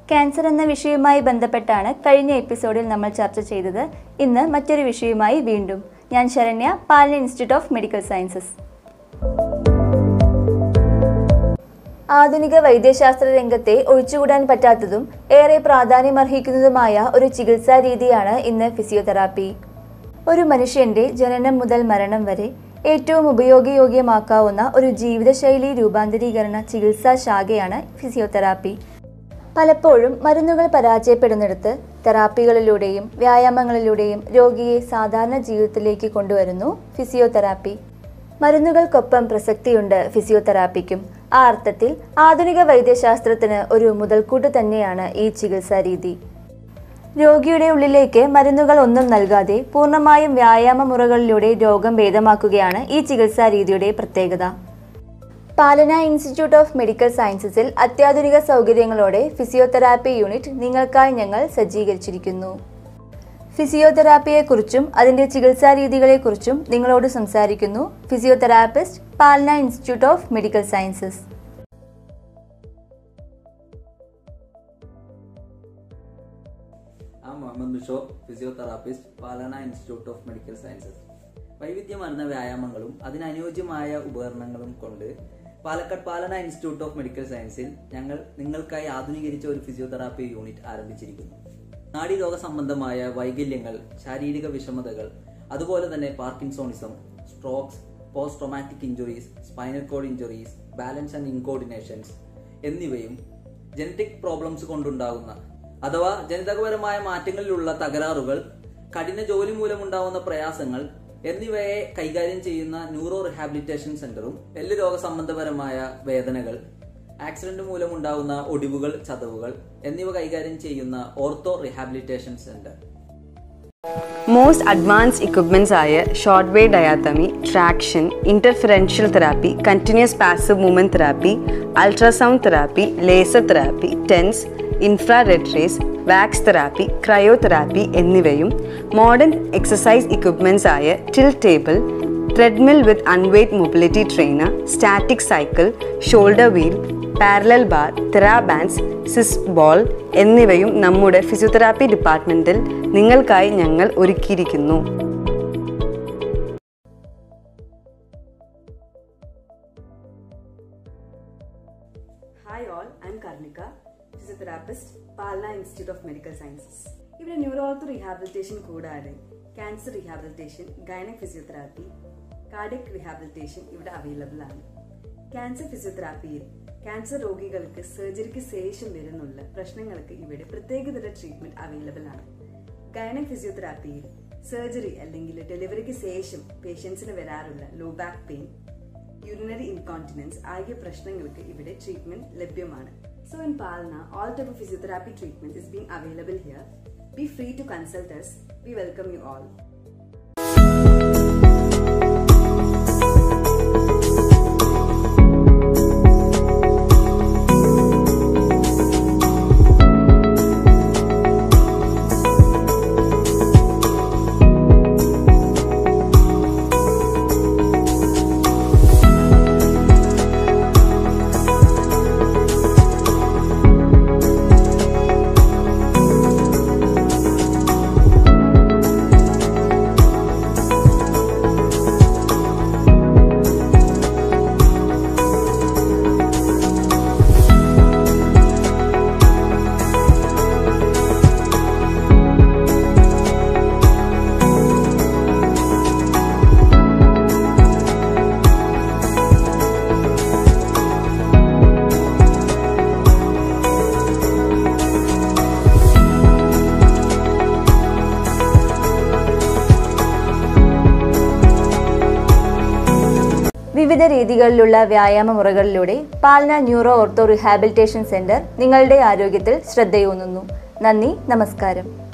Cancer എന്ന വിഷയവുമായി ബന്ധപ്പെട്ടാണ് കഴിഞ്ഞ എപ്പിസോഡിൽ നമ്മൾ ചർച്ച ചെയ്തത്. ഇന്ന് മറ്റൊരു വിഷയവുമായി വീണ്ടും. ഞാൻ Saranya, Palana institute of medical sciences. ആധുനിക വൈദ്യശാസ്ത്ര രംഗത്തെ ഒഴിച്ചുകൂടാൻ പറ്റാത്തതും ഏറെ പ്രാധാന്യമർഹിക്കുന്നതുമായ ഒരു ചികിത്സാ രീതിയാണ് ഇന്ന് ഫിസിയോതെറാപ്പി. ഒരു മനുഷ്യന്റെ ജനനം മുതൽ മരണം വരെ ഏറ്റവും ഉപയോഗയോഗ്യമാക്കാവുന്ന ഒരു ജീവിതശൈലി രൂപാന്തരീകരണ ചികിത്സാ ശാഖയാണ് ഫിസിയോതെറാപ്പി. പലപ്പോഴും മരുന്നുകൾ പരാജയപ്പെടുന്നിടത്ത് തെറാപ്പികളിലൂടെയും വ്യായാമങ്ങളിലൂടെയും രോഗിയെ സാധാരണ ജീവിതത്തിലേക്ക് കൊണ്ടുവരുന്നു ഫിസിയോതെറാപ്പി. മരുന്നുകൾക്കൊപ്പം പ്രസക്തിയുണ്ട് ഫിസിയോതെറാപ്പിക്കും. ആ അർത്ഥത്തിൽ ആധുനിക വൈദ്യശാസ്ത്രത്തിന് ഒരു മുതൽക്കൂട്ട് തന്നെയാണ് ഈ ചികിത്സാ രീതി. രോഗിയുടെ ഉള്ളിലേക്ക് മരുന്നുകൾ ഒന്നും നൽകാതെ പൂർണ്ണമായും വ്യായാമ മുറകളിലൂടെ രോഗം ഭേദമാക്കുകയാണ് ഈ ചികിത്സാ രീതിയുടെ പ്രത്യേകത. പാലന ഇൻസ്റ്റിറ്റ്യൂട്ട് ഓഫ് മെഡിക്കൽ സയൻസസിൽ അത്യാധുനിക സൗകര്യങ്ങളോടെ ഫിസിയോതെറാപ്പി യൂണിറ്റ് നിങ്ങൾക്കായി ഞങ്ങൾ സജ്ജീകരിച്ചിരിക്കുന്നു. ഫിസിയോതെറാപ്പിയെക്കുറിച്ചും അതിൻ്റെ ചികിത്സാ രീതികളെക്കുറിച്ചും നിങ്ങളോട് സംസാരിക്കുന്നു physiotherapist, Palana institute of medical sciences. Muhammad Bisho, physiotherapist, Palana institute of medical sciences. വൈവിധ്യമാർന്ന വ്യായാമങ്ങളും അതിനനുയോജ്യമായ ഉപകരണങ്ങളും കൊണ്ട് Palakkad Palana institute of medical സയൻസിൽ ഞങ്ങൾ നിങ്ങൾക്കായി ആധുനീകരിച്ച ഒരു ഫിസിയോതെറാപ്പി യൂണിറ്റ് ആരംഭിച്ചിരിക്കുന്നു. നാഡീരോഗ സംബന്ധമായ വൈകല്യങ്ങൾ, ശാരീരിക വിഷമതകൾ, അതുപോലെ തന്നെ parkinsonism, strokes, post traumatic injuries, spinal cord injuries, balance and incoordinations എന്നിവയും ജനറ്റിക് പ്രോബ്ലംസ് കൊണ്ടുണ്ടാകുന്ന അഥവാ ജനിതകപരമായ മാറ്റങ്ങളിലുള്ള തകരാറുകൾ, കഠിന ജോലി മൂലമുണ്ടാവുന്ന പ്രയാസങ്ങൾ എന്നിവയെ കൈകാര്യം ചെയ്യുന്ന ന്യൂറോ റിഹാബിലിറ്റേഷൻ സെന്ററും, എല്ല് രോഗസംബന്ധപരമായ വേദനകൾ, ആക്സിഡന്റ് മൂലമുണ്ടാകുന്ന ഒടിവുകൾ, ചതവുകൾ എന്നിവ കൈകാര്യം ചെയ്യുന്ന ortho rehabilitation centre. Most advanced equipments are short wave diathermy, traction, interferential therapy, continuous passive movement therapy, ultrasound therapy, laser therapy, TENS, infrared rays, wax therapy, cryotherapy എന്നിവയും modern exercise equipments ആയ tilt table, treadmill with unweight mobility trainer, static cycle, shoulder wheel, parallel bar, TheraBands, Swiss ball എന്നിവയും നമ്മുടെ physiotherapy ഡിപ്പാർട്ട്മെന്റിൽ നിങ്ങൾക്കായി ഞങ്ങൾ ഒരുക്കിയിരിക്കുന്നു. Hi all, I am Karnika, physiotherapist, Palana institute of medical sciences. ഇവിടെ neuro ortho rehabilitation കൂടാതെ cancer rehabilitation, gynaec physiotherapy, cardiac rehabilitation ഇവിടെ available ആണ്. ക്യാൻസർ ഫിസിയോതെറാപ്പിയിൽ ക്യാൻസർ രോഗികൾക്ക് സർജറിക്ക് ശേഷം വരുന്നുള്ള പ്രശ്നങ്ങൾക്ക് ഇവിടെ പ്രത്യേകതര ട്രീറ്റ്മെന്റ് അവൈലബിൾ ആണ്. ഗൈനക് ഫിസിയോതെറാപ്പിയിൽ സർജറി അല്ലെങ്കിൽ ഡെലിവറിക്ക് ശേഷം പേഷ്യൻസിന് വരാറുള്ള low back pain, urinary incontinence ആകിയ പ്രശ്നങ്ങൾക്ക് ഇവിടെ ട്രീറ്റ്മെന്റ് ലഭ്യമാണ്. So in Palna, all type of physiotherapy treatment is being available here. Be free to consult us. We welcome you all. വിവിധ രീതികളിലുള്ള വ്യായാമ മുറകളിലൂടെ Palana neuro ortho rehabilitation centre നിങ്ങളുടെ ആരോഗ്യത്തിൽ ശ്രദ്ധയൂന്നുന്നു. നന്ദി, നമസ്കാരം.